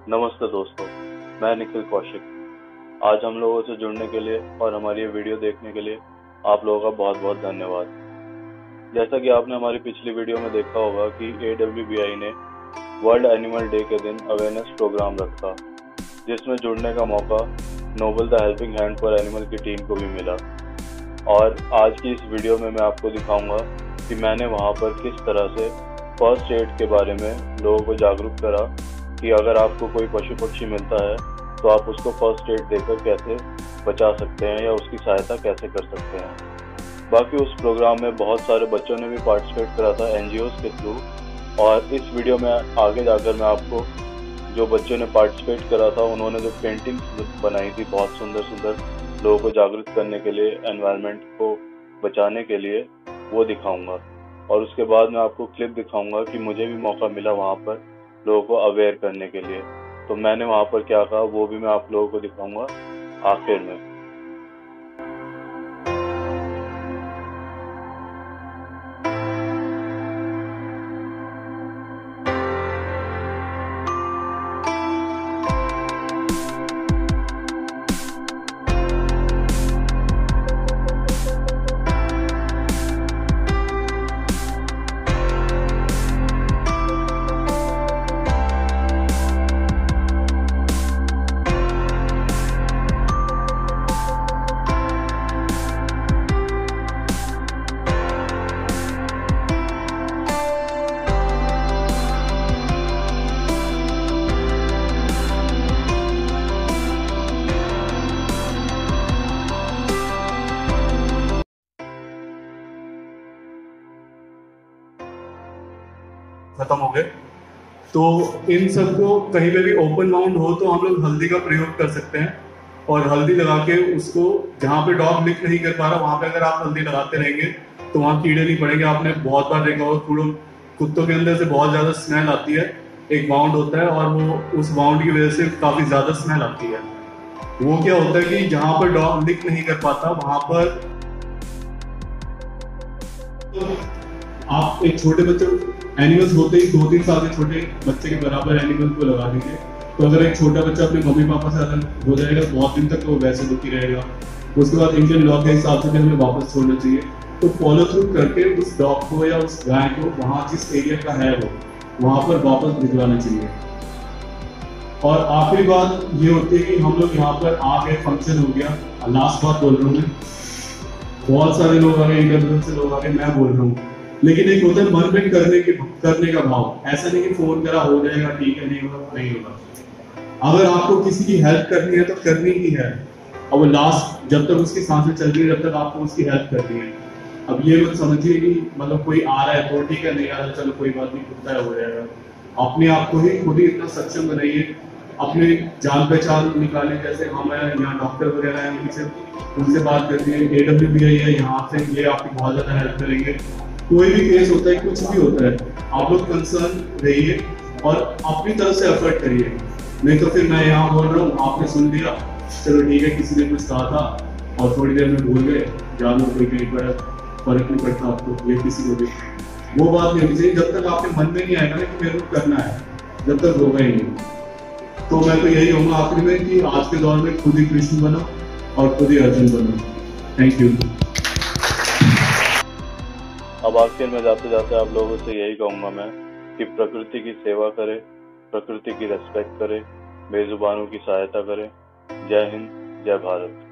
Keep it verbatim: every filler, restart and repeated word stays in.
नमस्ते दोस्तों, मैं निखिल कौशिक। आज हम लोगों से जुड़ने के लिए और हमारी ये वीडियो देखने के लिए आप लोगों का बहुत बहुत धन्यवाद। जैसा कि आपने हमारी पिछली वीडियो में देखा होगा कि ए डब्ल्यू बी आई ने वर्ल्ड एनिमल डे के दिन अवेयरनेस प्रोग्राम रखा, जिसमें जुड़ने का मौका noble the helping hand for animal की टीम को भी मिला। और आज की इस वीडियो में मैं आपको दिखाऊंगा कि मैंने वहाँ पर किस तरह से फर्स्ट एड के बारे में लोगों को जागरूक करा कि अगर आपको कोई पशु पक्षी मिलता है तो आप उसको फर्स्ट एड देकर कैसे बचा सकते हैं या उसकी सहायता कैसे कर सकते हैं। बाकी उस प्रोग्राम में बहुत सारे बच्चों ने भी पार्टिसिपेट करा था एन जी ओज़ के थ्रू, और इस वीडियो में आगे जाकर मैं आपको जो बच्चों ने पार्टिसिपेट करा था उन्होंने जो पेंटिंग्स बनाई थी बहुत सुंदर सुंदर लोगों को जागरूक करने के लिए, एनवायरनमेंट को बचाने के लिए, वो दिखाऊंगा। और उसके बाद मैं आपको क्लिप दिखाऊंगा कि मुझे भी मौका मिला वहाँ पर लोगों को अवेयर करने के लिए, तो मैंने वहाँ पर क्या कहा वो भी मैं आप लोगों को दिखाऊंगा आखिर में। खत्म हो गए। तो इन सबको कहीं पे भी ओपन माउंट हो तो हम लोग हल्दी का प्रयोग कर सकते हैं, और हल्दी लगा के उसको जहाँ पे डॉग लिक नहीं कर पा रहा वहां पे अगर आप हल्दी लगाते रहेंगे तो वहाँ कीड़े नहीं पड़ेंगे। आपने बहुत बार देखा होगा कूड़ों कुत्तों के अंदर से बहुत ज्यादा स्मेल आती है, एक बाउंड होता है और वो उस बाउंड की वजह से काफी ज्यादा स्मेल आती है। वो क्या होता है कि जहाँ पर डॉग लिक नहीं कर पाता वहां पर आप एक छोटे बच्चे एनिमल्स होते ही दो तीन साल के छोटे बच्चे के बराबर एनिमल को लगा दीजिए, तो अगर एक छोटा बच्चा अपने मम्मी पापा से अलग हो जाएगा बहुत दिन तक तो वो वैसे दुखी रहेगा। उसके बाद इंडियन लॉ के हिसाब से हमें वापस छोड़ना चाहिए। तो फॉलो थ्रू करके उस डॉग को या उस गाय को वहाँ जिस एरिया का है वो वहां पर वापस भिजवाना चाहिए। और आखिरी बात ये होती है कि हम लोग यहाँ पर आ गए, फंक्शन हो गया, लास्ट बात बोल रहा हूँ मैं, बहुत सारे लोग आ गए, इंटरव्यू से लोग आ गए, मैं बोल रहा हूँ, लेकिन एक होता है मन में करने के करने का भाव। ऐसा नहीं कि फोन करा हो जाएगा, ठीक है, नहीं होगा नहीं होगा। अगर आपको किसी की हेल्प करनी है तो करनी ही है, और वो लास्ट जब तक उसकी सांसें चल रही है जब तक आपको उसकी हेल्प करनी है। अब ये मत समझिए कि मतलब कोई आ रहा है तो ठीक है, नहीं आ रहा चलो कोई बात नहीं, खुद हो जाएगा। अपने आप को ही खुद ही इतना सक्षम बनाइए, अपने जान पहचान निकालें। जैसे हम यहाँ डॉक्टर वगैरह हैं, उनसे उनसे बात करते हैं, ए डब्ल्यू बी आई है यहाँ से, ये आपकी बहुत ज्यादा हेल्प करेंगे। कोई भी केस होता है, कुछ भी होता है, आप लोग कंसर्न रहिए और अपनी तरफ से एफर्ट करिए। नहीं तो फिर मैं यहाँ बोल रहा हूँ, आपने सुन लिया, चलो ठीक है, किसी ने कुछ कहा था और थोड़ी देर में भूल गए, जानो कोई कहीं पर फर्क नहीं पड़ता आपको, ये किसी को भी वो बात नहीं होनी चाहिए। जब तक आपके मन में नहीं आएगा ना कि मेरे को करना है, जब तक होगा ही नहीं। तो मैं तो यही कहूँगा आखिरी में कि आज के दौर में खुद ही कृष्ण बनो और खुद ही अर्जुन बनो। Thank you. अब आखिर में जाते जाते आप लोगों से यही कहूँगा मैं कि प्रकृति की सेवा करें, प्रकृति की रेस्पेक्ट करें, बेजुबानों की सहायता करें। जय हिंद, जय भारत।